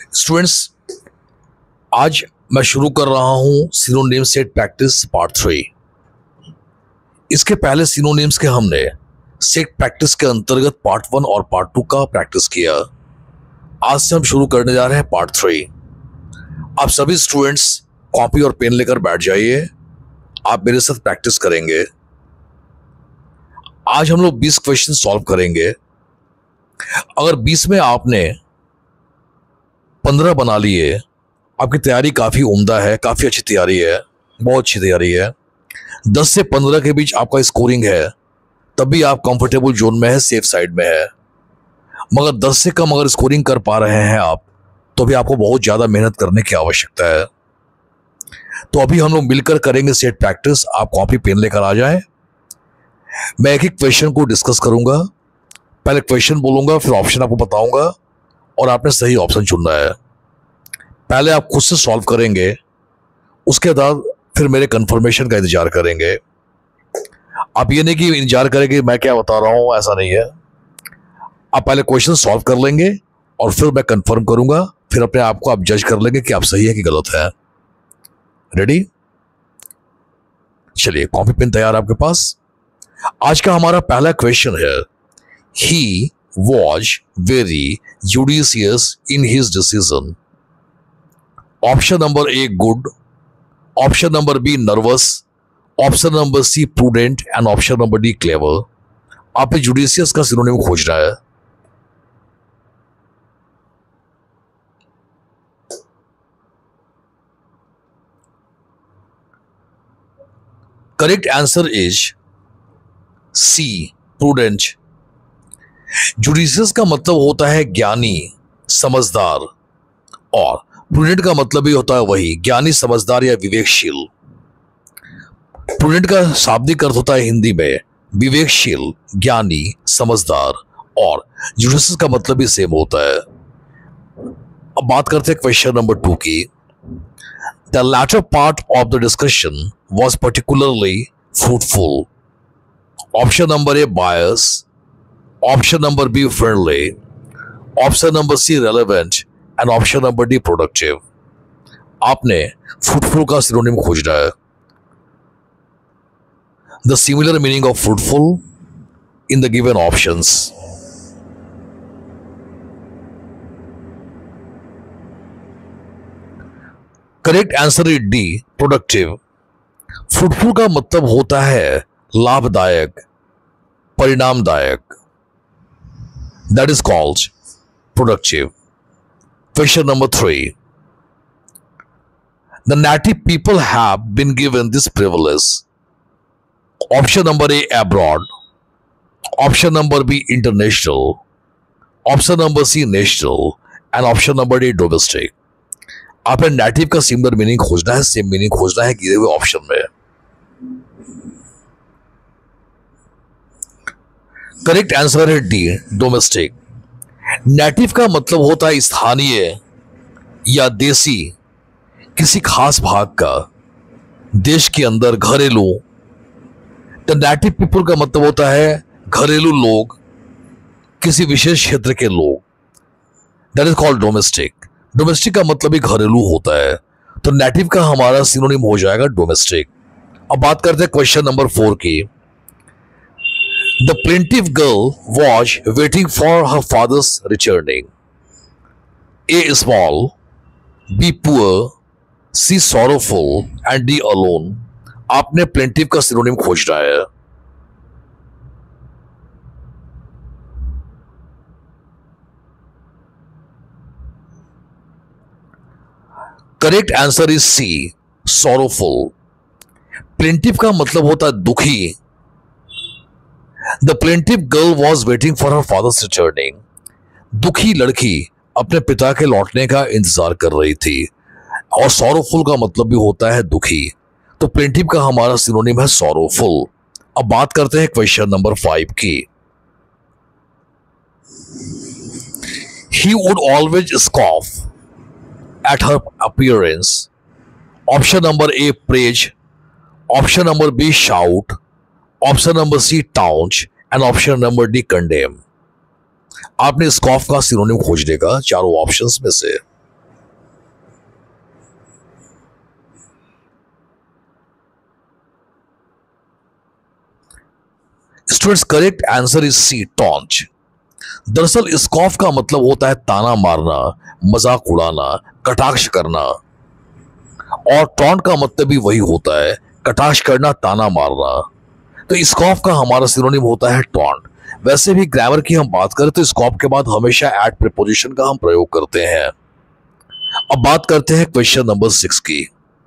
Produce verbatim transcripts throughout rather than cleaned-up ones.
Students, आज मैं शुरू कर रहा हूं synonym set practice part three. इसके पहले सिनोनिम्स के हमने सेट प्रैक्टिस के अंतर्गत पार्ट वन और पार्ट टू का प्रैक्टिस किया। आज से हम शुरू करने जा रहे हैं पार्ट थ्री। आप सभी स्टूडेंट्स कॉपी और पेन लेकर बैठ जाइए, आप मेरे साथ प्रैक्टिस करेंगे। आज हम लोग बीस क्वेश्चन सॉल्व करेंगे। अगर बीस में आपने पंद्रह बना लिए, आपकी तैयारी काफी उम्दा है, काफी अच्छी तैयारी है, बहुत अच्छी तैयारी है। दस से पंद्रह के बीच आपका स्कोरिंग है, तब भी आप कंफर्टेबल जोन में है, सेफ साइड में है। मगर दस से कम अगर स्कोरिंग कर पा रहे हैं आप, तो भी आपको बहुत ज्यादा मेहनत करने की आवश्यकता है। तो अभी हम लोग मिलकर करेंगे सेट प्रैक्टिस। आप कॉपी पेन लेकर आ जाएं। मैं एक एक क्वेश्चन को डिस्कस करूंगा। पहले क्वेश्चन बोलूंगा, फिर ऑप्शन आपको बताऊंगा और आपने सही ऑप्शन चुनना है। पहले आप खुद से सॉल्व करेंगे, उसके बाद फिर मेरे कंफर्मेशन का इंतजार करेंगे। आप ये नहीं कि इंतजार करेंगे मैं क्या बता रहा हूं, ऐसा नहीं है। आप पहले क्वेश्चन सॉल्व कर लेंगे और फिर मैं कंफर्म करूंगा, फिर अपने आप को आप जज कर लेंगे कि आप सही है कि गलत है। रेडी? चलिए, कॉपी पेन तैयार आपके पास। आज का हमारा पहला क्वेश्चन है, he was very judicious in his decision. Option number A good, option number B nervous, option number C prudent and option number D clever. आपने जुडिशियस का सिनोनिम खोजना है। Correct answer is C prudent. Judicious का मतलब होता है ज्ञानी, समझदार, और प्रूडेंट का मतलब भी होता है वही ज्ञानी, समझदार या विवेकशील। प्रूडेंट का शाब्दिक अर्थ होता है हिंदी में विवेकशील, ज्ञानी, समझदार, और जुडिशियस का मतलब भी सेम होता है। अब बात करते हैं क्वेश्चन नंबर टू की। The latter part of the discussion was particularly fruitful. Option number A bias, option number B friendly, option number C relevant and option number D productive. आपने फ्रूटफुल का synonym खोजना है। The similar meaning of fruitful in the given options. Correct answer is D productive. Fruitful का मतलब होता है लाभदायक, परिणामदायक। That is called productive. Question number three. The native people have been given this privilege. Option number A abroad, option number B international, option number C national and option number D domestic. आपने native का similar meaning खोजना है, same meaning खोजना है गिरे हुए option में। Correct answer है डी डोमेस्टिक। नेटिव का मतलब होता है स्थानीय या देसी, किसी खास भाग का, देश के अंदर, घरेलू। द नेटिव पीपल का मतलब होता है घरेलू लोग, किसी विशेष क्षेत्र के लोग। That is called domestic. Domestic का मतलब ही घरेलू होता है, तो नेटिव का हमारा सिनोनिम हो जाएगा डोमेस्टिक। अब बात करते हैं क्वेश्चन नंबर फोर की। The plaintive girl was waiting for her father's returning. A small, B poor, C sorrowful and D alone. आपने plaintive का सिनोनिम खोजना है। Correct answer is C sorrowful. plaintive का मतलब होता है दुखी। The plaintive girl was waiting for her father's returning. दुखी लड़की अपने पिता के लौटने का इंतजार कर रही थी। और sorrowful का मतलब भी होता है दुखी, तो plaintive का हमारा सिनोनिम है sorrowful। अब बात करते हैं क्वेश्चन नंबर फाइव की। He would always scoff at her appearance. Option number A praise, option number B shout, option number C taunt and option number D condemn. आपने स्कॉफ का सिनोनिम खोजने का चारों ऑप्शंस में से। Students correct answer is C, taunt. दरअसल scoff का मतलब होता है ताना मारना, मजाक उड़ाना, कटाक्ष करना, और टॉन्ट का मतलब भी वही होता है, कटाक्ष करना, ताना मारना। तो स्कॉफ का हमारा सिनोनिम होता है टॉन्ट। वैसे भी ग्रामर की हम बात करें तो स्कॉफ के बाद हमेशा एट प्रीपोजिशन का हम प्रयोग करते हैं। अब बात करते हैं क्वेश्चन नंबर सिक्स की।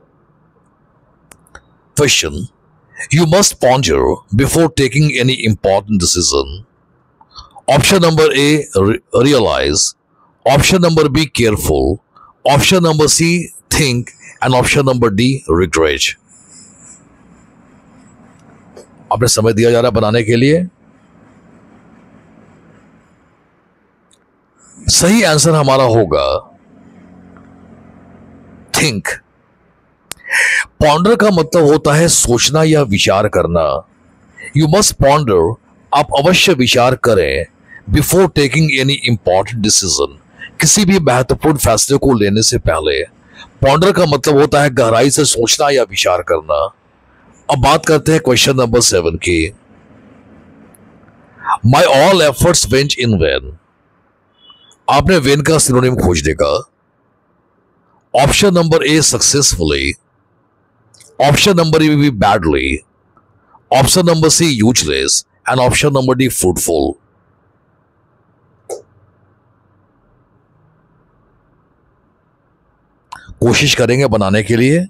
Question, you must ponder before taking any important decision. Option number A, re- realize. Option number B, careful. Option number C, think. And option number D, regret. आपने समय दिया जा रहा है बनाने के लिए। सही आंसर हमारा होगा थिंक। पॉन्डर का मतलब होता है सोचना या विचार करना। यू मस्ट पॉन्डर, आप अवश्य विचार करें, before taking any important decision, किसी भी महत्वपूर्ण फैसले को लेने से पहले। पॉन्डर का मतलब होता है गहराई से सोचना या विचार करना। अब बात करते हैं क्वेश्चन नंबर सेवन की। My all efforts went in vain. आपने वेन का सिनोनिम खोजने का। Option number A, successfully. Option number B, badly. Option number C, useless. And option number D, fruitful. कोशिश करेंगे बनाने के लिए।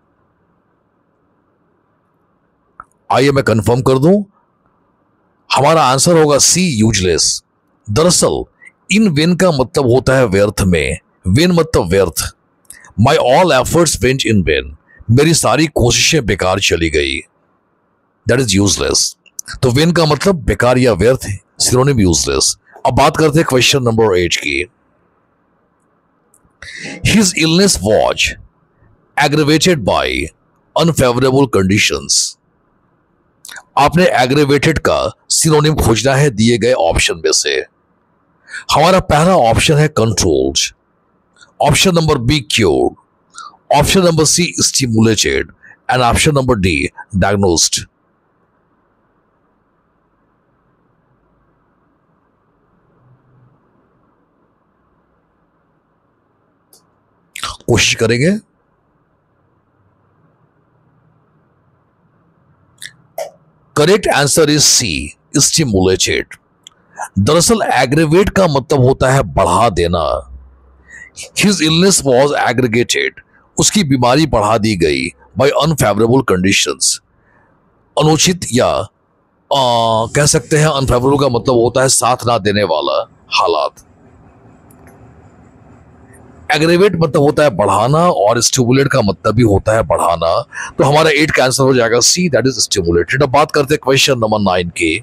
आइए मैं कंफर्म कर दूं, हमारा आंसर होगा सी, यूजलेस। दरअसल इन वेन का मतलब होता है व्यर्थ में। वेन मतलब व्यर्थ। My all efforts went in vain, मेरी सारी कोशिशें बेकार चली गई। That is useless. तो वेन का मतलब बेकार या व्यर्थ है, सिनोनिम यूजलेस। अब बात करते हैं क्वेश्चन नंबर एट की। His illness was aggravated by unfavourable conditions. आपने एग्रेवेटेड का सिनोनिम खोजना है दिए गए ऑप्शन में से। हमारा पहला ऑप्शन है controlled, option number B cured, option number C stimulated, and option number D diagnosed. कोशिश करेंगे। Correct answer is C, stimulated. दरअसल एग्रेवेट का मतलब होता है बढ़ा देना। हिज इलनेस वॉज एग्रीगेटेड, उसकी बीमारी बढ़ा दी गई बाय अनफेवरेबल कंडीशंस, अनुचित या आ, कह सकते हैं अनफेवरेबल का मतलब होता है साथ ना देने वाला हालात। एग्रेवेट मतलब होता है बढ़ाना और स्टिमुलेट का मतलब भी होता है बढ़ाना। तो हमारा एट का आंसर हो जाएगा सी, दैट इज स्टिमुलेटेड। अब बात करते हैं क्वेश्चन नंबर नाइन की।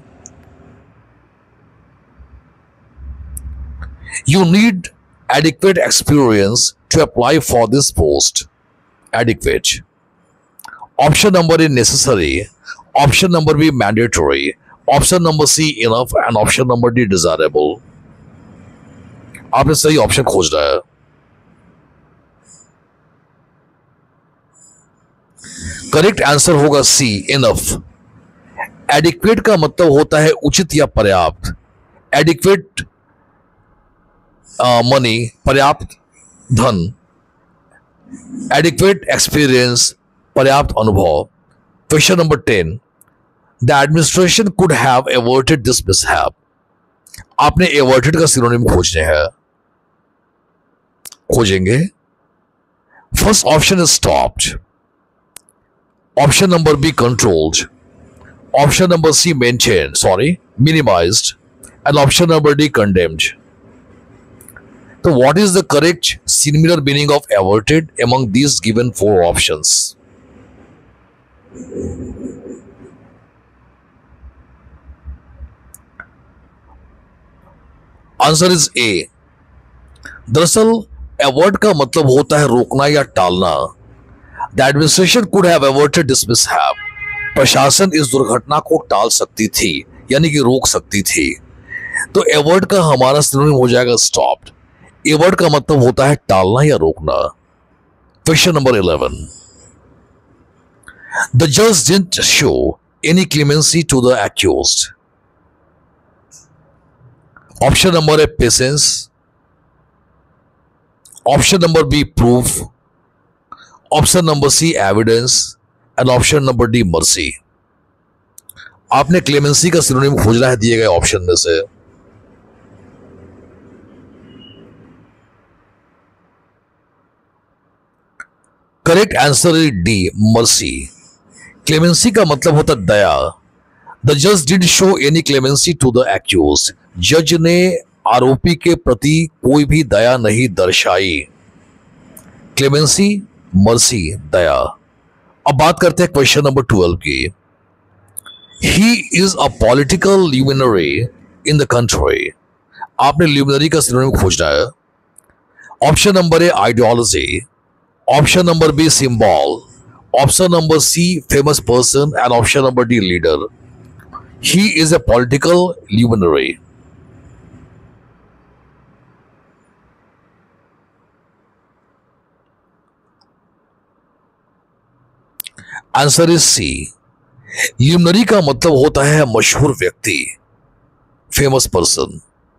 You need adequate experience to apply for this post. Adequate. Option number A, necessary. Option number B, mandatory. Option number C, enough. And option number D, desirable. आपने सही option खोज रहा है। Correct answer होगा सी, enough. Adequate का मतलब होता है उचित या पर्याप्त। एडिक्वेट मनी, पर्याप्त धन। एडिक्वेट एक्सपीरियंस, पर्याप्त अनुभव। Question number ten, the administration could have averted this mishap. आपने एवर्टेड का सिनोनिम खोजने हैं, खोजेंगे। First option is stopped, option number B controlled, option number C maintain sorry minimized, and option number D condemned. So what is the correct similar meaning of averted among these given four options? Answer is A. दरअसल avert का मतलब होता है रोकना या टालना। The administration could have averted this mishap. प्रशासन इस दुर्घटना को टाल सकती थी, यानी कि रोक सकती थी। तो avert का हमारा सिनोनिम हो जाएगा stopped। एवर्ट का मतलब होता है टालना या रोकना। क्वेश्चन नंबर इलेवन, द जज didn't show any clemency to the accused. Option number A patience, option number B proof, option number C evidence and option number D mercy. आपने क्लेमेंसी का सिनोनिम खोजना है दिए गए ऑप्शन में से। Correct answer is D mercy. Clemency का मतलब होता है दया। द जज did show any clemency to the accused. जज ने आरोपी के प्रति कोई भी दया नहीं दर्शाई। क्लेमेंसी, मर्सी, दया। अब बात करते हैं क्वेश्चन नंबर ट्वेल्व की। He is a political luminary in the country. आपने ल्यूमिनरी का सिनोनिम खोजना है। Option number A ideology, option number B symbol, option number C famous person and option number D leader. He is a political luminary. Answer is C. Luminary का मतलब होता है मशहूर व्यक्ति, फेमस पर्सन।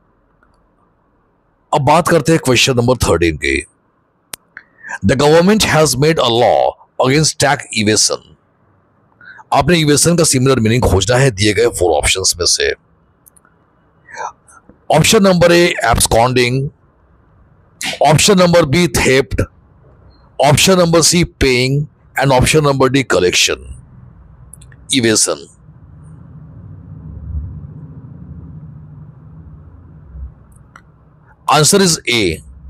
अब बात करते हैं क्वेश्चन नंबर थर्टीन की। The government has made a law against tax evasion. आपने इवेशन का सिमिलर मीनिंग खोजना है दिए गए फोर ऑप्शंस में से। Option number A absconding, option number B theft, option number C paying and option number D collection. Evasion. Answer is A.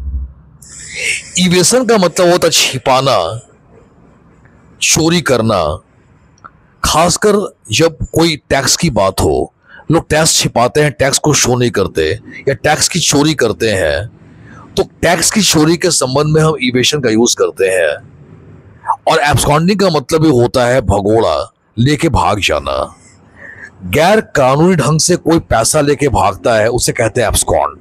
Evasion का मतलब होता है छिपाना, चोरी करना। खासकर जब कोई टैक्स की बात हो, लोग टैक्स छिपाते हैं, टैक्स को शो नहीं करते या टैक्स की चोरी करते हैं, तो टैक्स की चोरी के संबंध में हम इवेशन का यूज करते हैं। और एब्सकॉन्डिंग का मतलब भी होता है भगोड़ा, लेके भाग जाना। गैर कानूनी ढंग से कोई पैसा लेके भागता है उसे कहते हैं एब्सकॉन्ड।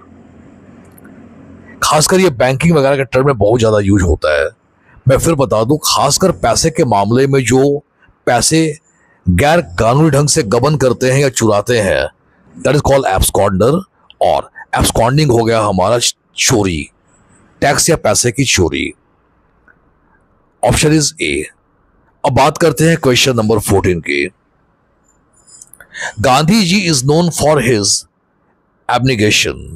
खासकर ये बैंकिंग वगैरह के टर्म में बहुत ज्यादा यूज होता है। मैं फिर बता दूं, खासकर पैसे के मामले में जो पैसे गैर कानूनी ढंग से गबन करते हैं या चुराते हैं, दैट इज कॉल्ड एब्सकॉन्डर। और एब्सकॉन्डिंग हो गया हमारा चोरी, टैक्स या पैसे की चोरी। Option is A. अब बात करते हैं क्वेश्चन नंबर फोर्टीन की। Gandhi ji is known for his abnegation.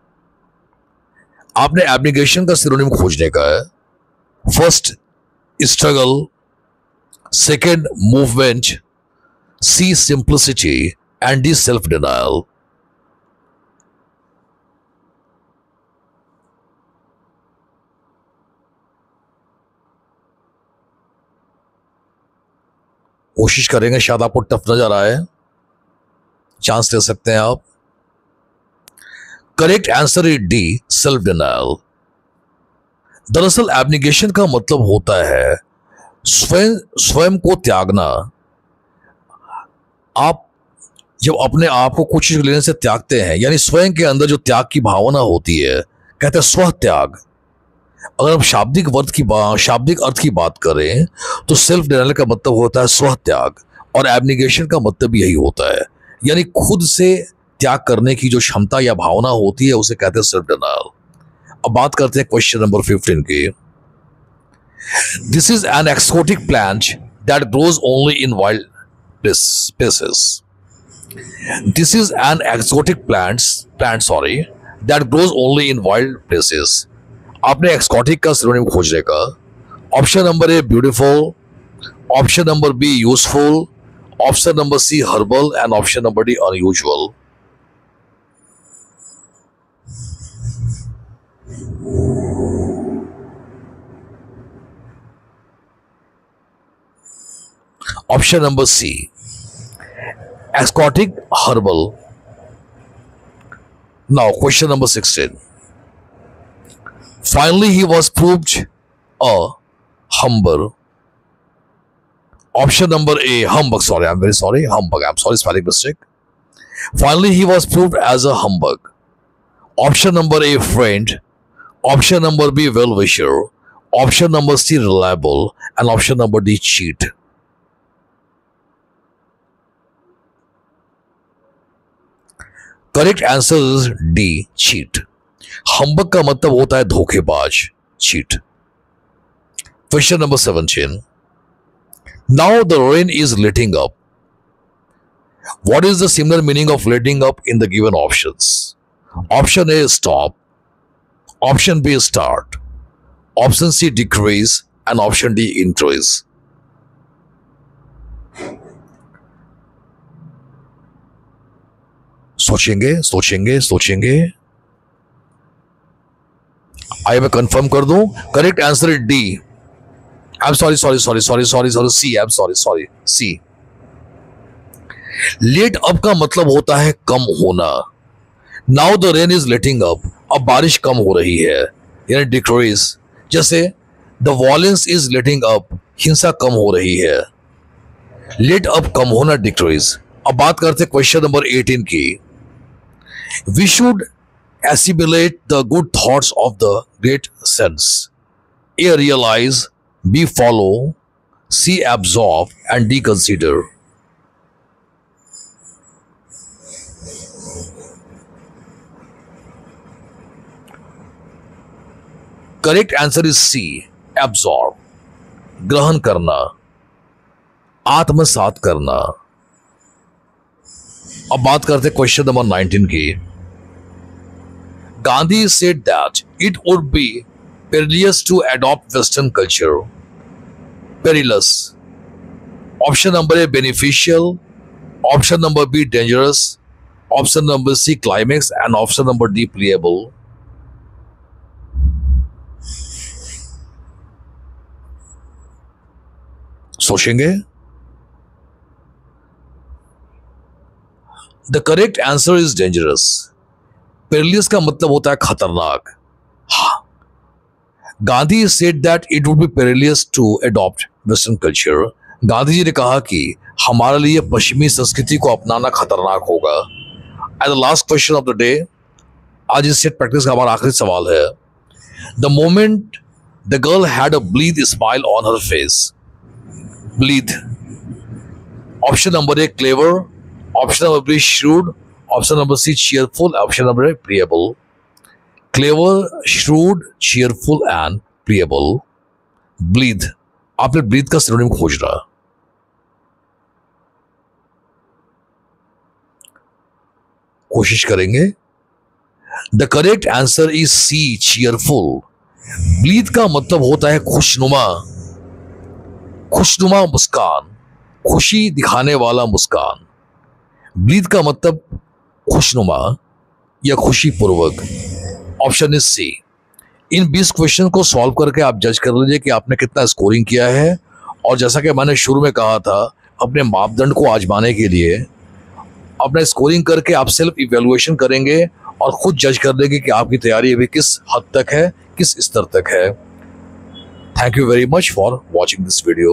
आपने एब्निगेशन का सिनोनिम खोजने का है। First struggle, second movement, C simplicity and D self denial. कोशिश करेंगे, शायद आपको टफ नजर आए, चांस ले सकते हैं आप। Correct answer is D self denial. दरअसल एब्निगेशन का मतलब होता है स्वयं स्वयं को त्यागना। आप जब अपने आप को कुछ चीज लेने से त्यागते हैं, यानी स्वयं के अंदर जो त्याग की भावना होती है, कहते हैं स्व त्याग। अगर हम शाब्दिक अर्थ की शाब्दिक अर्थ की बात करें तो सेल्फ डिनायल का मतलब होता है स्व त्याग, और एब्निगेशन का मतलब यही होता है, यानी खुद से त्याग करने की जो क्षमता या भावना होती है उसे कहते हैं सेल्फ डिनायल। अब बात करते हैं क्वेश्चन नंबर फिफ्टीन की। This is an exotic plant that grows only in wild places. This is an exotic plant plant sorry that grows only in wild places. आपने एक्सोटिक का सिनोनिम खोजने का। Option number A beautiful, option number B useful, option number C herbal and option number D unusual. Option number C exotic herbal. Now question number sixteen. Finally, he was proved a humbug. Option number A, humbug. Sorry, I'm very sorry. Humbug. I'm sorry, spelling mistake. Finally, he was proved as a humbug. Option number A, friend. Option number B, well-wisher. Option number C, reliable. And option number D, cheat. Correct answer is D, cheat. Humbug का मतलब होता है धोखेबाज, cheat. Question number seventeen, now the rain is letting up. What is the similar meaning of letting up in the given options? Option A is stop, option B is start, option C decrease, and option D increase. सोचेंगे सोचेंगे सोचेंगे आइए मैं confirm कर दूं, correct answer is D. I am sorry sorry sorry sorry sorry sorry C, I am sorry sorry C. Let up का मतलब होता है कम होना। Now the rain is letting up, अब बारिश कम हो रही है, यानी डिक्रीज। जैसे the violence is letting up, हिंसा कम हो रही है। लेट अप कम होना, डिक्रीज। अब बात करते हैं क्वेश्चन नंबर एटीन की। We should assimilate the good thoughts of the great sense. A, realize, B, follow, C, absorb, and D, consider. Correct answer is C, absorb, ग्रहण करना, आत्मसात करना। अब बात करते हैं क्वेश्चन नंबर नाइनटीन की। Gandhi said that it would be perilous to adopt Western culture. Perilous. Option number A, beneficial. Option number B, dangerous. Option number C, climax. And option number D, playable. सोचेंगे। The correct answer is dangerous. Perilous का मतलब होता है खतरनाक। Gandhi said that it would be perilous to adopt western culture. Gandhi ji ने कहा कि हमारे लिए पश्चिमी संस्कृति को अपनाना खतरनाक होगा। And the last question of the day, आज इस सेट प्रैक्टिस का हमारा आखिरी सवाल है। The moment the girl had a bleed smile on her face. Bleed. Option number A, clever. Option number B, shrewd. Option number C, cheerful. Option number A, pliable. Clever, shrewd, cheerful and pliable. Breathe. आपने breathe का synonym खोज रहा। कोशिश करेंगे। The correct answer is C, cheerful. Breathe का मतलब होता है खुशनुमा, खुशनुमा मुस्कान, खुशी दिखाने वाला मुस्कान। Breathe का मतलब खुशनुमा या खुशी पूर्वक। ऑप्शन इज सी। इन बीस क्वेश्चन को सॉल्व करके आप जज कर लीजिए कि आपने कितना स्कोरिंग किया है। और जैसा कि मैंने शुरू में कहा था, अपने मापदंड को आजमाने के लिए अपना स्कोरिंग करके आप सेल्फ इवेल्युएशन करेंगे और खुद जज कर लेंगे कि आपकी तैयारी अभी किस हद तक है, किस स्तर तक है। Thank you very much for watching this video.